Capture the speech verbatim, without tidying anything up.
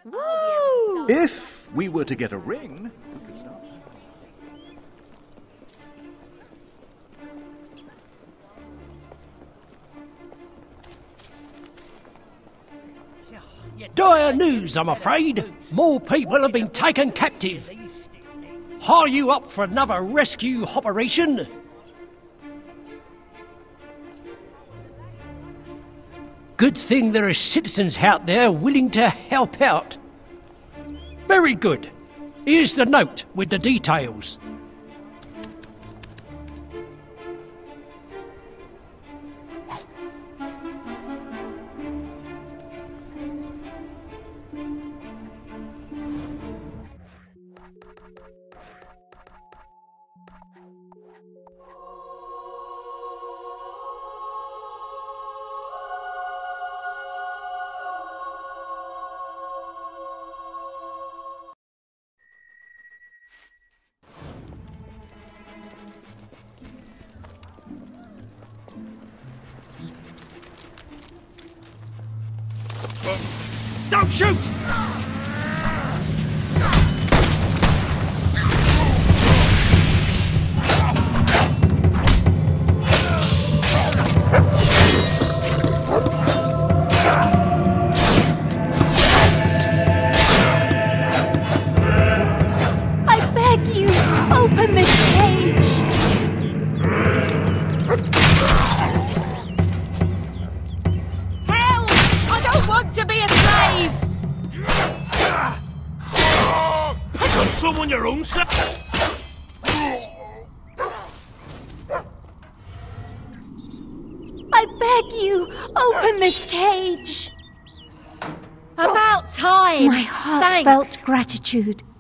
Woo! If we were to get a ring, we could start. Dire news, I'm afraid. More people have been taken captive. Are you up for another rescue operation? Good thing there are citizens out there willing to help out. Very good. Here's the note with the details. Don't shoot! I beg you, open this cage! Help! I don't want to be a slave! I got someone your own, sir. I beg you, open this cage! About time! My heartfelt Thanks. gratitude.